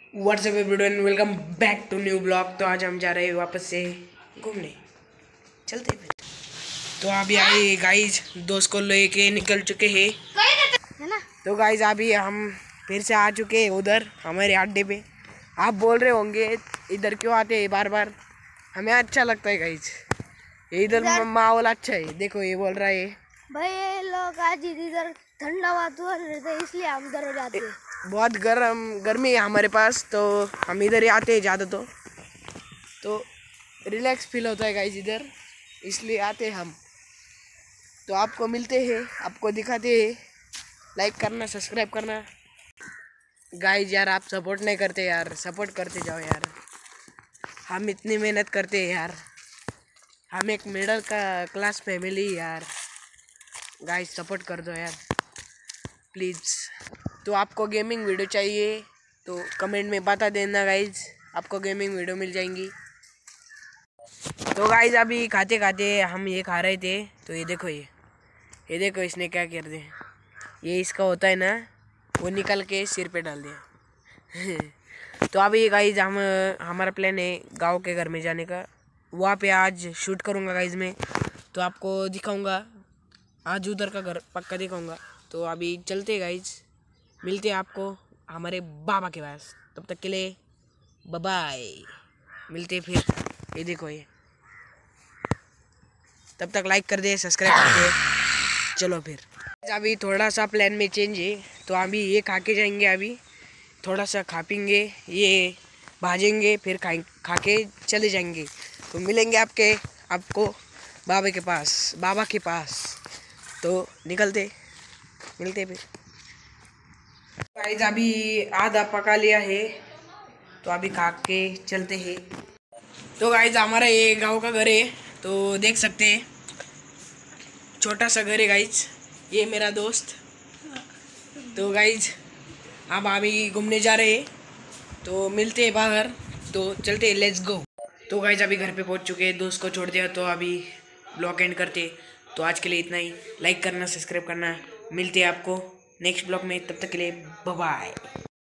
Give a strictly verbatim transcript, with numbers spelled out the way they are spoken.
WhatsApp everyone, welcome back to new vlog. तो आज हम जा रहे हैं वापस से घूमने, चलते हैं फिर। तो अभी आए गाइज, दोस्त को लेके निकल चुके हैं है ना। तो गाइज अभी हम फिर से आ चुके हैं उधर हमारे अड्डे पे। आप बोल रहे होंगे इधर क्यों आते हैं बार बार, हमें अच्छा लगता है गाइज, इधर माहौल अच्छा है। देखो ये बोल रहा है भाई ये लोग आज इधर ठंडा वातावरण रहता है इसलिए हम इधर जाते हैं। बहुत गर्म गर्मी है हमारे पास, तो हम इधर ही आते हैं ज़्यादा। तो तो रिलैक्स फील होता है गाइज इधर, इसलिए आते हैं हम। तो आपको मिलते हैं, आपको दिखाते हैं। लाइक करना, सब्सक्राइब करना गाइज। यार आप सपोर्ट नहीं करते यार, सपोर्ट करते जाओ यार। हम इतनी मेहनत करते हैं यार, हम एक मिडिल का क्लास फैमिली यार। गाइज सपोर्ट कर दो यार प्लीज़। तो आपको गेमिंग वीडियो चाहिए तो कमेंट में बता देना गाइज, आपको गेमिंग वीडियो मिल जाएंगी। तो गाइज अभी खाते खाते हम ये खा रहे थे, तो ये देखो ये ये देखो इसने क्या कर दिया। ये इसका होता है ना, वो निकल के सिर पे डाल दिया। तो अभी गाइज हम हमारा प्लान है गांव के घर में जाने का, वहाँ पे आज शूट करूँगा गाइज मैं। तो आपको दिखाऊँगा आज उधर का घर पक्का दिखाऊँगा। तो अभी चलते गाइज, मिलते हैं आपको हमारे बाबा के पास। तब तक के लिए बाय बाय, मिलते हैं फिर। ये देखो ये, तब तक लाइक कर दे, सब्सक्राइब कर दे। चलो फिर। अभी थोड़ा सा प्लान में चेंज है, तो अभी ये खा के जाएंगे। अभी थोड़ा सा खा पीएंगे, ये भाजेंगे, फिर खा खा के चले जाएंगे। तो मिलेंगे आपके आपको बाबा के पास बाबा के पास। तो निकलते, मिलते फिर गाइस। अभी आधा पका लिया है, तो अभी खा के चलते हैं। तो गाइस हमारा ये गांव का घर है, तो देख सकते हैं छोटा सा घर है गाइस। ये मेरा दोस्त। तो गाइस अब अभी घूमने जा रहे हैं, तो मिलते हैं बाहर। तो चलते हैं, लेट्स गो। तो गाइस अभी घर पे पहुंच चुके हैं, दोस्त को छोड़ दिया, तो अभी ब्लॉग एंड करते। तो आज के लिए इतना ही। लाइक करना, सब्सक्राइब करना। मिलते हैं आपको नेक्स्ट ब्लॉग में, तब तक के लिए बाय बाय।